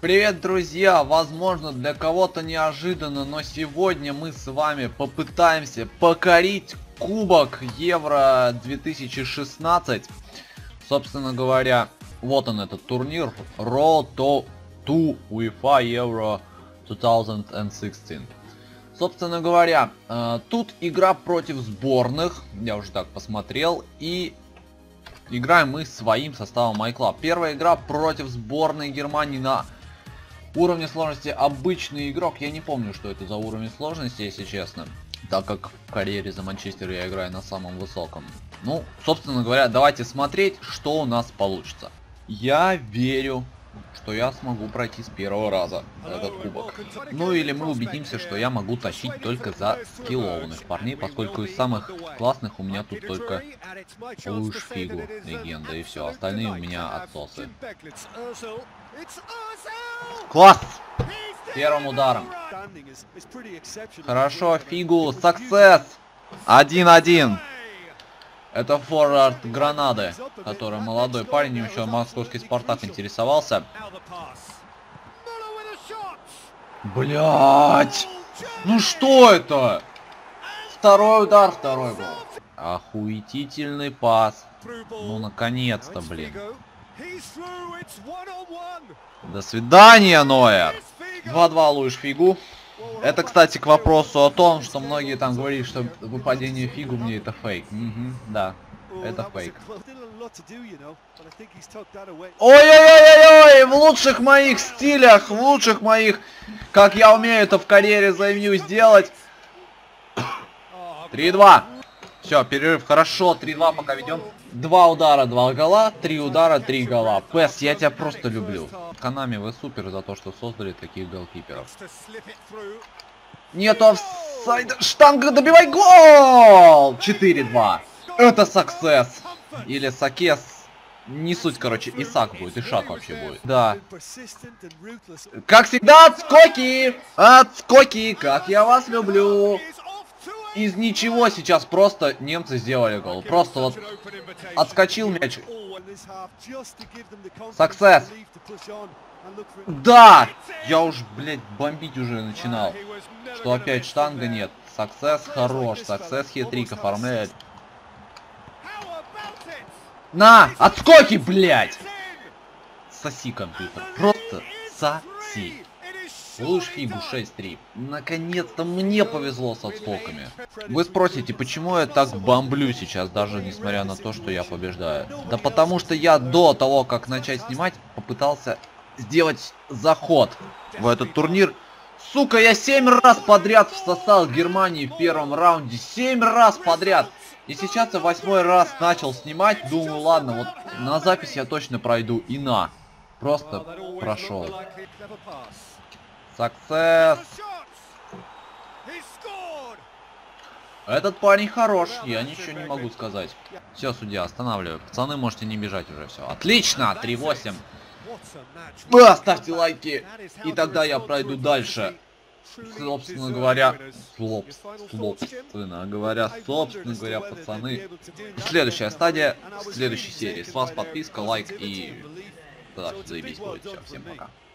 Привет, друзья! Возможно, для кого-то неожиданно, но сегодня мы с вами попытаемся покорить Кубок Евро 2016. Собственно говоря, вот он этот турнир Road to UEFA Euro 2016. Собственно говоря, тут игра против сборных, я уже так посмотрел, и играем мы своим составом MyClub. Первая игра против сборной Германии на уровне сложности обычный игрок. Я не помню, что это за уровень сложности, если честно, так как в карьере за Манчестер я играю на самом высоком. Ну, собственно говоря, давайте смотреть, что у нас получится. Я верю, что я смогу пройти с первого раза этот кубок. Ну или мы убедимся, что я могу тащить только за скиллованных парней, поскольку из самых классных у меня тут только Луиш Фигу, легенда, и все. Остальные у меня отсосы. Класс! Первым ударом. Хорошо, Фигу, success! 1-1. Это форвард Гранады, который молодой парень, еще московский Спартак интересовался. Блять! Ну что это? Второй удар, второй гол. Охуетительный пас. Ну наконец-то, блин. До свидания, Нойер. 2-2 Луиш Фигу. Это, кстати, к вопросу о том, что многие там говорили, что выпадение Фигу мне это фейк. Да, это фейк. Ой-ой-ой-ой-ой! В лучших моих стилях, в лучших моих, как я умею это в карьере заявлю сделать. 3-2. Все, перерыв. Хорошо, 3-2 пока ведем. 2 удара, 2 гола, 3 удара, 3 гола. Пэс, я тебя просто люблю. Konami, вы супер за то, что создали таких голкиперов. Нету офсайда. Штанга, добивай гол! 4-2. Это success. Или сакес. Не суть, короче, Исак будет, Ишак вообще будет. Да. Как всегда, отскоки! Отскоки, как я вас люблю. Из ничего сейчас просто немцы сделали гол. Просто вот отскочил мяч. Success. Да! Я уж, блядь, бомбить уже начинал. Что опять штанга нет. Success хорош. Success хитрик оформляет. На! Отскоки, блядь! Соси компьютер. Просто соси. Луиш Фигу 6-3. Наконец-то мне повезло с отскоками. Вы спросите, почему я так бомблю сейчас, даже несмотря на то, что я побеждаю? Да потому что я до того, как начать снимать, попытался сделать заход в этот турнир. Сука, я 7 раз подряд всосал Германии в первом раунде. 7 раз подряд. И сейчас я 8-й раз начал снимать. Думаю, ладно, вот на запись я точно пройду. И на. Просто прошел. Success. Этот парень хорош, я ничего не могу сказать. Все, судья, останавливаю. Пацаны, можете не бежать уже, все. Отлично, 3-8. Ставьте лайки, и тогда я пройду дальше. Собственно говоря, пацаны. Следующая стадия, в следующей серии. С вас подписка, лайк и... Да, заебись будет. Все, всем пока.